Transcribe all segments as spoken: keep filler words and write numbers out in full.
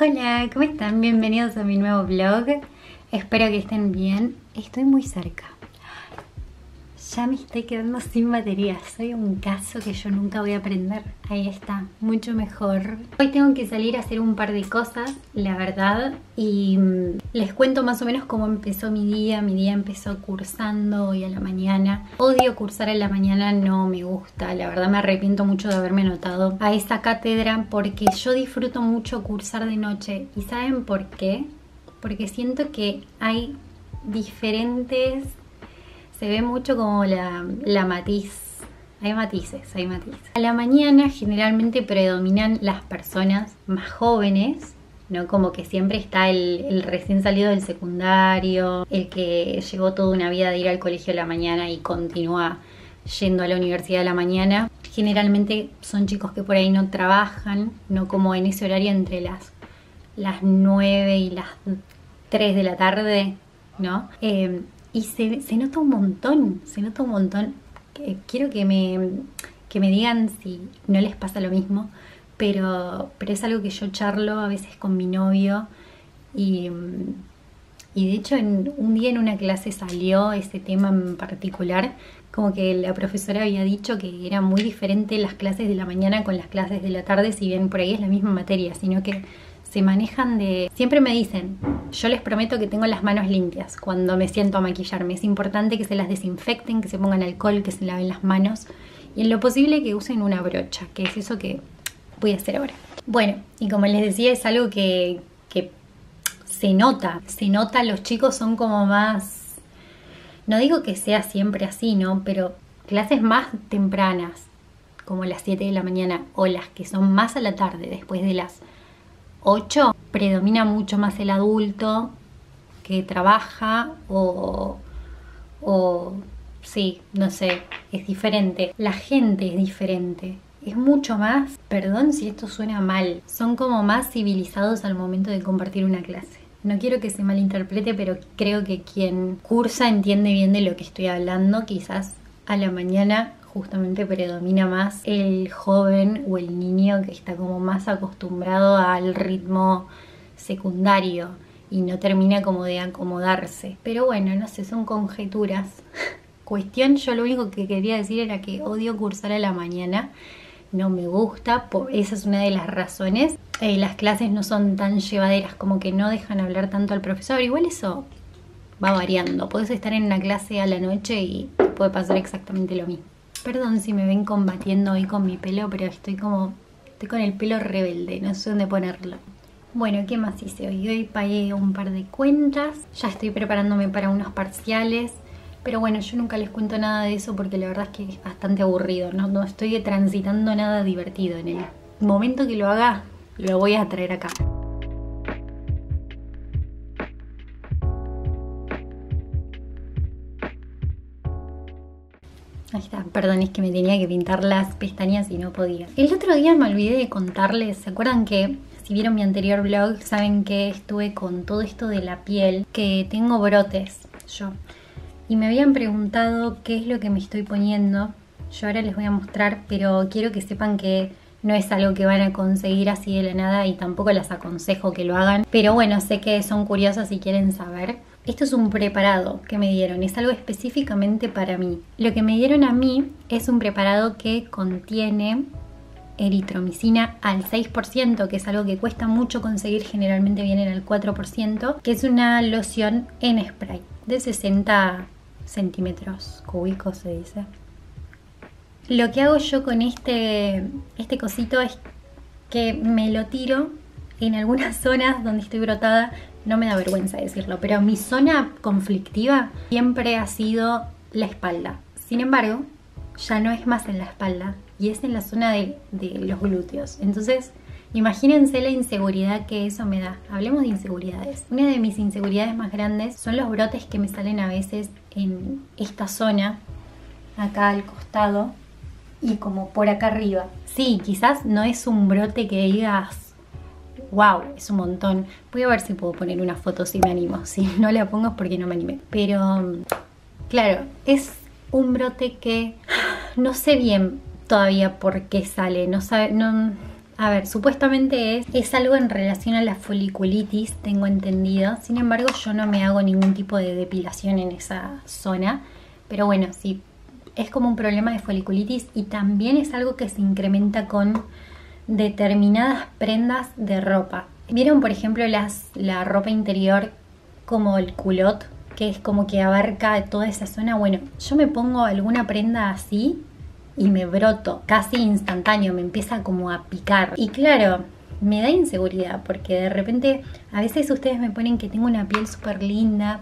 Hola, ¿cómo están? Bienvenidos a mi nuevo vlog. Espero que estén bien. Estoy muy cerca. Ya me estoy quedando sin batería. Soy un caso que yo nunca voy a aprender. Ahí está, mucho mejor. Hoy tengo que salir a hacer un par de cosas, la verdad. Y mmm, les cuento más o menos cómo empezó mi día. Mi día empezó cursando hoy a la mañana. Odio cursar en la mañana, no me gusta. La verdad me arrepiento mucho de haberme anotado a esa cátedra porque yo disfruto mucho cursar de noche. ¿Y saben por qué? Porque siento que hay diferentes... Se ve mucho como la, la matiz. Hay matices, hay matices. A la mañana generalmente predominan las personas más jóvenes, ¿no? Como que siempre está el, el recién salido del secundario, el que llevó toda una vida de ir al colegio a la mañana y continúa yendo a la universidad a la mañana. Generalmente son chicos que por ahí no trabajan, no como en ese horario entre las, las nueve y las tres de la tarde, ¿no? Eh, Y se, se nota un montón, se nota un montón. Quiero que me, que me digan si no les pasa lo mismo, pero, pero es algo que yo charlo a veces con mi novio. Y, y de hecho en, un día en una clase salió ese tema en particular, como que la profesora había dicho que era muy diferente las clases de la mañana con las clases de la tarde, si bien por ahí es la misma materia, sino que se manejan de... Siempre me dicen, yo les prometo que tengo las manos limpias cuando me siento a maquillarme. Es importante que se las desinfecten, que se pongan alcohol, que se laven las manos. Y en lo posible que usen una brocha, que es eso que voy a hacer ahora. Bueno, y como les decía, es algo que, que se nota. Se nota, los chicos son como más... No digo que sea siempre así, ¿no? Pero clases más tempranas, como las siete de la mañana, o las que son más a la tarde, después de las ocho, predomina mucho más el adulto que trabaja o, o sí, no sé, es diferente. La gente es diferente. Es mucho más, perdón si esto suena mal, son como más civilizados al momento de compartir una clase. No quiero que se malinterprete, pero creo que quien cursa entiende bien de lo que estoy hablando. Quizás a la mañana justamente predomina más el joven o el niño que está como más acostumbrado al ritmo secundario y no termina como de acomodarse. Pero bueno, no sé, son conjeturas. Cuestión, yo lo único que quería decir era que odio cursar a la mañana. No me gusta, esa es una de las razones. Eh, las clases no son tan llevaderas, como que no dejan hablar tanto al profesor. Igual eso va variando. Podés estar en una clase a la noche y puede pasar exactamente lo mismo. Perdón si me ven combatiendo hoy con mi pelo, pero estoy como... Estoy con el pelo rebelde, no sé dónde ponerlo. Bueno, ¿qué más hice hoy? Hoy pagué un par de cuentas. Ya estoy preparándome para unos parciales. Pero bueno, yo nunca les cuento nada de eso porque la verdad es que es bastante aburrido. No, no estoy transitando nada divertido. En el momento que lo haga, lo voy a traer acá. Ahí está, perdón, es que me tenía que pintar las pestañas y no podía. El otro día me olvidé de contarles, ¿se acuerdan que si vieron mi anterior vlog saben que estuve con todo esto de la piel? Que tengo brotes, yo. Y me habían preguntado qué es lo que me estoy poniendo. Yo ahora les voy a mostrar, pero quiero que sepan que no es algo que van a conseguir así de la nada y tampoco les aconsejo que lo hagan. Pero bueno, sé que son curiosas y quieren saber. Esto es un preparado que me dieron, es algo específicamente para mí. Lo que me dieron a mí es un preparado que contiene eritromicina al seis por ciento, que es algo que cuesta mucho conseguir, generalmente vienen al cuatro por ciento, que es una loción en spray de sesenta centímetros cúbicos, se dice. Lo que hago yo con este, este cosito es que me lo tiro en algunas zonas donde estoy brotada. No me da vergüenza decirlo, pero mi zona conflictiva siempre ha sido la espalda. Sin embargo, ya no es más en la espalda y es en la zona de, de los glúteos. Entonces, imagínense la inseguridad que eso me da. Hablemos de inseguridades. Una de mis inseguridades más grandes son los brotes que me salen a veces en esta zona, acá al costado y como por acá arriba. Sí, quizás no es un brote que digas... Wow, es un montón. Voy a ver si puedo poner una foto si me animo. Si no la pongo es porque no me animé. Pero, claro, es un brote que no sé bien todavía por qué sale. No sabe, no, A ver, supuestamente es, es algo en relación a la foliculitis, tengo entendido. Sin embargo, yo no me hago ningún tipo de depilación en esa zona. Pero bueno, sí, es como un problema de foliculitis y también es algo que se incrementa con determinadas prendas de ropa. ¿Vieron, por ejemplo, las, la ropa interior como el culot, que es como que abarca toda esa zona? Bueno, yo me pongo alguna prenda así y me broto, casi instantáneo, me empieza como a picar. Y claro, me da inseguridad porque de repente a veces ustedes me ponen que tengo una piel súper linda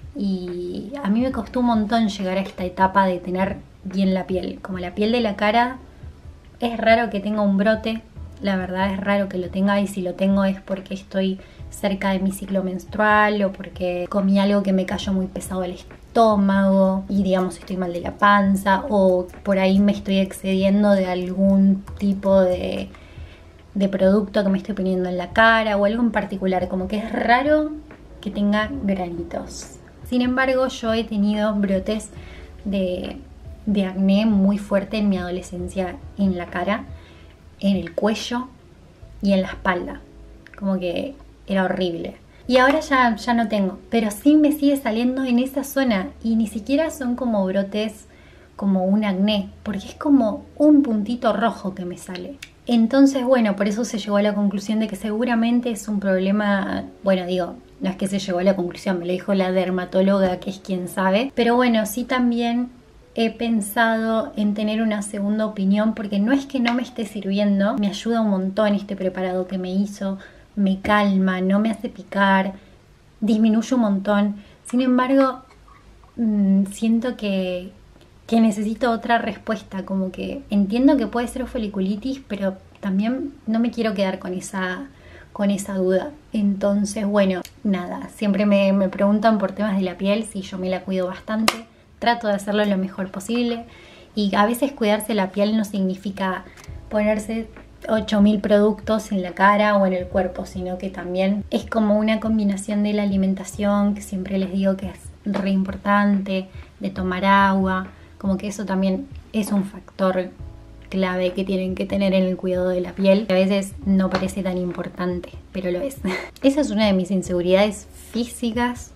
y a mí me costó un montón llegar a esta etapa de tener bien la piel. Como la piel de la cara, es raro que tenga un brote, la verdad es raro que lo tenga, y si lo tengo es porque estoy cerca de mi ciclo menstrual o porque comí algo que me cayó muy pesado al estómago y digamos estoy mal de la panza, o por ahí me estoy excediendo de algún tipo de, de producto que me estoy poniendo en la cara o algo en particular, como que es raro que tenga granitos. Sin embargo, yo he tenido brotes de, de acné muy fuerte en mi adolescencia en la cara, en el cuello y en la espalda, como que era horrible. Y ahora ya, ya no tengo, pero sí me sigue saliendo en esa zona y ni siquiera son como brotes como un acné, porque es como un puntito rojo que me sale. Entonces, bueno, por eso se llegó a la conclusión de que seguramente es un problema, bueno, digo, no es que se llegó a la conclusión, me lo dijo la dermatóloga, que es quien sabe, pero bueno, sí también he pensado en tener una segunda opinión, porque no es que no me esté sirviendo, me ayuda un montón este preparado que me hizo, me calma, no me hace picar, disminuye un montón. Sin embargo, mmm, siento que, que necesito otra respuesta, como que entiendo que puede ser foliculitis, pero también no me quiero quedar con esa, con esa duda. Entonces, bueno, nada, siempre me, me preguntan por temas de la piel, si yo me la cuido bastante, trato de hacerlo lo mejor posible, y a veces cuidarse la piel no significa ponerse ocho mil productos en la cara o en el cuerpo, sino que también es como una combinación de la alimentación, que siempre les digo que es re importante, de tomar agua, como que eso también es un factor clave que tienen que tener en el cuidado de la piel, que a veces no parece tan importante, pero lo es. Esa es una de mis inseguridades físicas,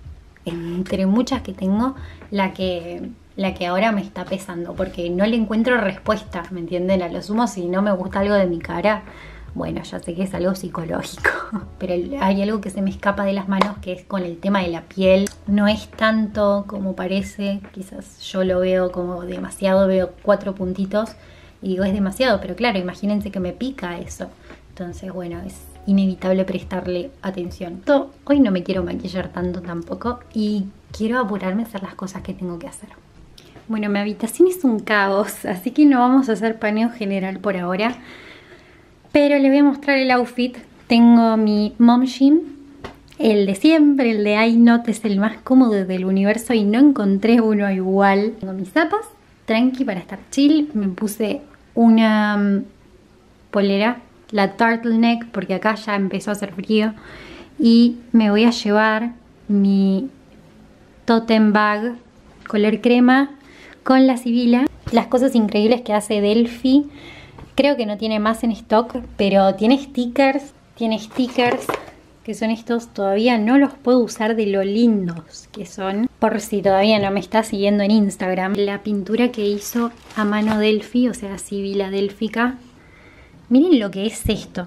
entre muchas que tengo, la que... la que ahora me está pesando, porque no le encuentro respuesta, ¿me entienden? A lo sumo, si no me gusta algo de mi cara, bueno, ya sé que es algo psicológico, pero hay algo que se me escapa de las manos, que es con el tema de la piel. No es tanto como parece, quizás yo lo veo como demasiado, veo cuatro puntitos y digo es demasiado, pero claro, imagínense que me pica eso. Entonces, bueno, es inevitable prestarle atención. Hoy no me quiero maquillar tanto tampoco y quiero apurarme a hacer las cosas que tengo que hacer. Bueno, mi habitación es un caos, así que no vamos a hacer paneo general por ahora. Pero les voy a mostrar el outfit. Tengo mi mom jean, el de siempre, el de iKnot, es el más cómodo del universo y no encontré uno igual. Tengo mis zapas, tranqui para estar chill. Me puse una um, polera, la turtleneck, porque acá ya empezó a hacer frío. Y me voy a llevar mi totem bag color crema con la sibila. Las cosas increíbles que hace Delphi, creo que no tiene más en stock, pero tiene stickers, tiene stickers que son estos, todavía no los puedo usar de lo lindos que son, por si todavía no me está siguiendo en Instagram. La pintura que hizo a mano Delphi, o sea, sibila délfica, miren lo que es esto.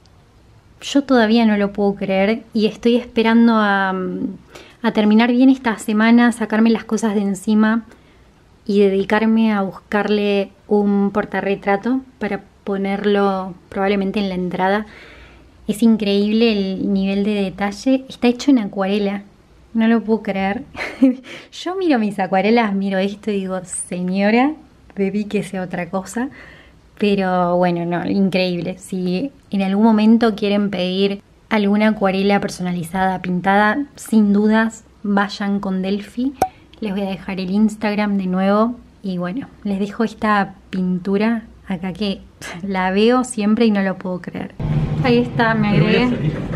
Yo todavía no lo puedo creer y estoy esperando a, a terminar bien esta semana, sacarme las cosas de encima y dedicarme a buscarle un portarretrato para ponerlo probablemente en la entrada. Es increíble el nivel de detalle, está hecho en acuarela, no lo puedo creer. Yo miro mis acuarelas, miro esto y digo, señora, dedíquese a otra cosa. Pero bueno, no, increíble. Si en algún momento quieren pedir alguna acuarela personalizada, pintada, sin dudas, vayan con Delphi. Les voy a dejar el Instagram de nuevo. Y bueno, les dejo esta pintura acá que la veo siempre y no lo puedo creer. Ahí está, me agregué.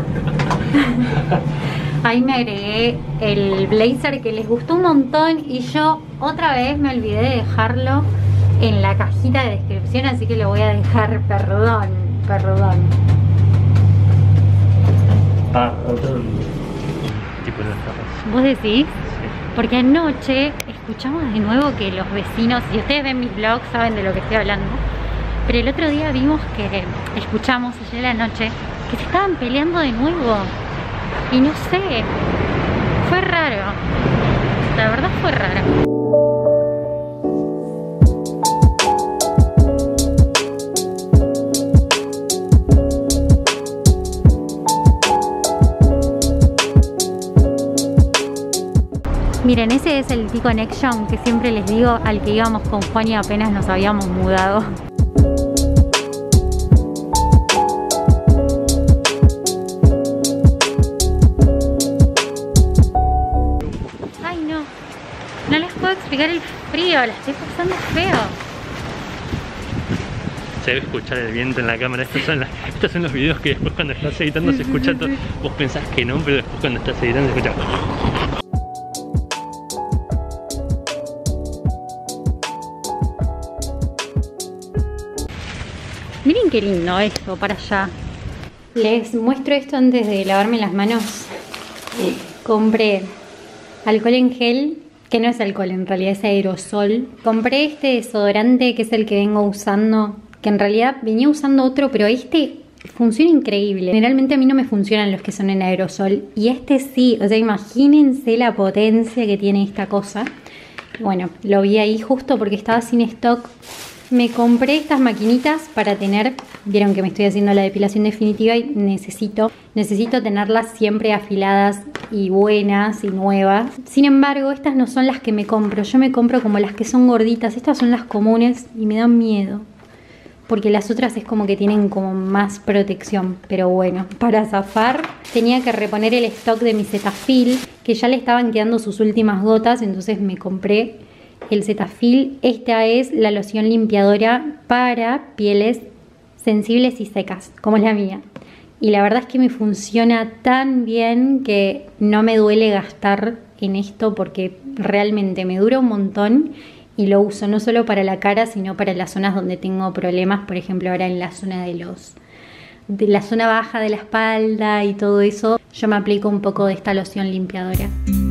Ahí me agregué el blazer que les gustó un montón y yo otra vez me olvidé de dejarlo en la cajita de descripción, así que lo voy a dejar, perdón. Perdón. Ah, otro tipo de casas. ¿Vos decís? Sí. Porque anoche escuchamos de nuevo que los vecinos, si ustedes ven mis vlogs saben de lo que estoy hablando, pero el otro día vimos que, escuchamos ayer a la noche, que se estaban peleando de nuevo. Y no sé, fue raro. La verdad fue raro. Miren, ese es el T-Connection que siempre les digo, al que íbamos con Juan y apenas nos habíamos mudado. Ay no, no les puedo explicar el frío, la estoy pasando feo. Se debe escuchar el viento en la cámara. Estos son, la, estos son los videos que después cuando estás editando se escucha todo. Vos pensás que no, pero después cuando estás editando se escucha. Miren qué lindo esto para allá. Les muestro esto antes de lavarme las manos. Compré alcohol en gel, que no es alcohol, en realidad es aerosol. Compré este desodorante que es el que vengo usando, que en realidad venía usando otro, pero este funciona increíble. Generalmente a mí no me funcionan los que son en aerosol, y este sí. O sea, imagínense la potencia que tiene esta cosa. Bueno, lo vi ahí justo porque estaba sin stock. Me compré estas maquinitas para tener, vieron que me estoy haciendo la depilación definitiva y necesito, necesito tenerlas siempre afiladas y buenas y nuevas. Sin embargo, estas no son las que me compro, yo me compro como las que son gorditas, estas son las comunes y me dan miedo. Porque las otras es como que tienen como más protección, pero bueno, para zafar tenía que reponer el stock de mi Cetaphil, que ya le estaban quedando sus últimas gotas, entonces me compré el Cetaphil. Esta es la loción limpiadora para pieles sensibles y secas, como la mía. Y la verdad es que me funciona tan bien que no me duele gastar en esto porque realmente me dura un montón y lo uso no solo para la cara, sino para las zonas donde tengo problemas, por ejemplo ahora en la zona de los de la zona baja de la espalda y todo eso, yo me aplico un poco de esta loción limpiadora.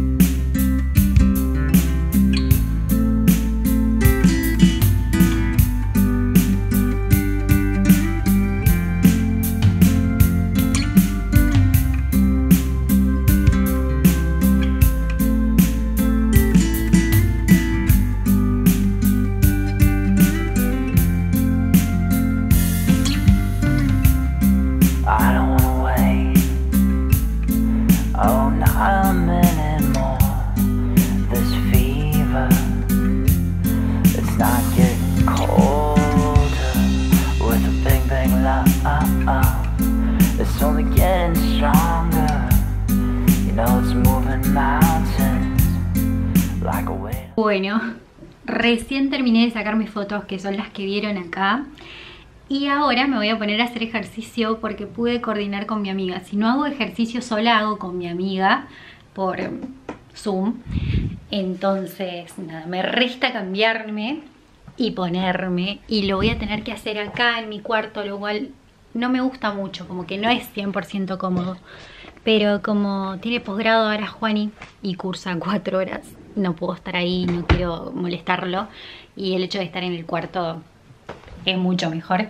Bueno, recién terminé de sacar mis fotos, que son las que vieron acá. Y ahora me voy a poner a hacer ejercicio porque pude coordinar con mi amiga. Si no hago ejercicio sola, hago con mi amiga por Zoom. Entonces, nada, me resta cambiarme y ponerme. Y lo voy a tener que hacer acá en mi cuarto, lo cual no me gusta mucho, como que no es cien por ciento cómodo. Pero como tiene posgrado ahora Juani y cursa cuatro horas, no puedo estar ahí, no quiero molestarlo. Y el hecho de estar en el cuarto es mucho mejor.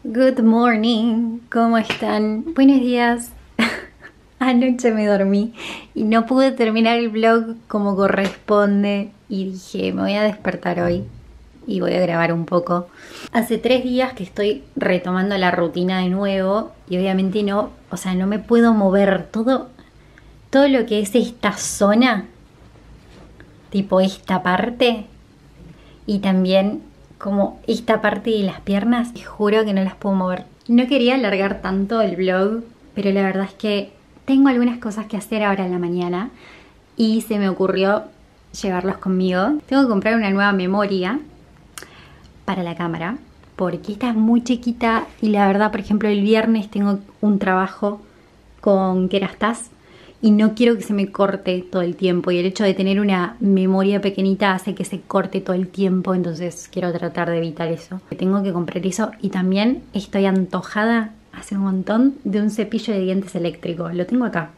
Good morning, ¿cómo están? Buenos días. Anoche me dormí y no pude terminar el vlog como corresponde y dije, me voy a despertar hoy y voy a grabar un poco. Hace tres días que estoy retomando la rutina de nuevo y obviamente no, o sea, no me puedo mover. Todo, todo lo que es esta zona, tipo esta parte y también como esta parte de las piernas, te juro que no las puedo mover. No quería alargar tanto el vlog, pero la verdad es que tengo algunas cosas que hacer ahora en la mañana y se me ocurrió llevarlos conmigo. Tengo que comprar una nueva memoria para la cámara porque esta es muy chiquita y la verdad, por ejemplo, el viernes tengo un trabajo con Kerastase y no quiero que se me corte todo el tiempo, y el hecho de tener una memoria pequeñita hace que se corte todo el tiempo, entonces quiero tratar de evitar eso. Tengo que comprar eso y también estoy antojada hace un montón de un cepillo de dientes eléctrico. Lo tengo acá.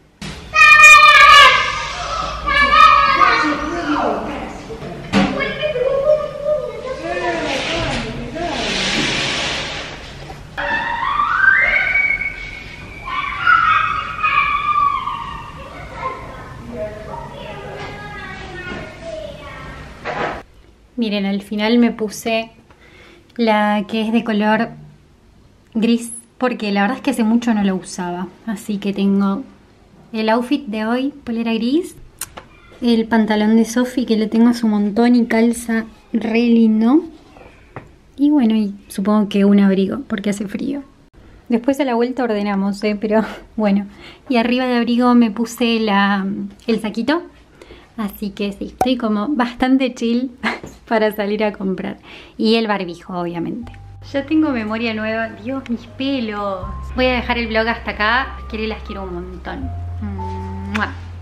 Miren, al final me puse la que es de color gris porque la verdad es que hace mucho no lo usaba. Así que tengo el outfit de hoy, polera gris, el pantalón de Sophie que lo tengo hace un montón y calza re lindo. Y bueno, y supongo que un abrigo porque hace frío. Después a la vuelta ordenamos, ¿eh? Pero bueno. Y arriba de abrigo me puse la, el saquito. Así que sí, estoy como bastante chill para salir a comprar. Y el barbijo, obviamente. Ya tengo memoria nueva. Dios, mis pelos. Voy a dejar el vlog hasta acá. Quiero y las quiero un montón. ¡Mua!